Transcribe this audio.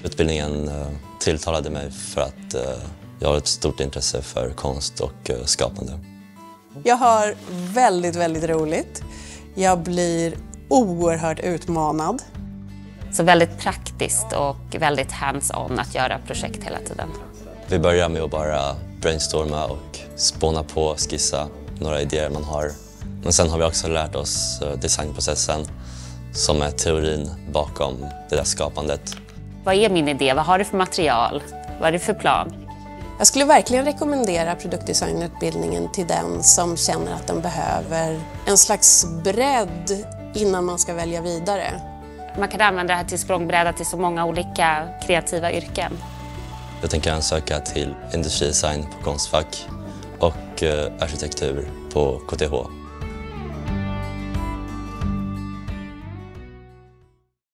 Utbildningen tilltalade mig för att jag har ett stort intresse för konst och skapande. Jag har väldigt roligt. Jag blir oerhört utmanad. Så väldigt praktiskt och väldigt hands-on att göra projekt hela tiden. Vi börjar med att bara brainstorma och spåna på, skissa några idéer man har. Men sen har vi också lärt oss designprocessen som är teorin bakom det där skapandet. Vad är min idé? Vad har du för material? Vad är det för plan? Jag skulle verkligen rekommendera produktdesignutbildningen till den som känner att den behöver en slags bredd innan man ska välja vidare. Man kan använda det här till språngbräda till så många olika kreativa yrken. Jag tänker ansöka till industridesign på Konstfack och arkitektur på KTH.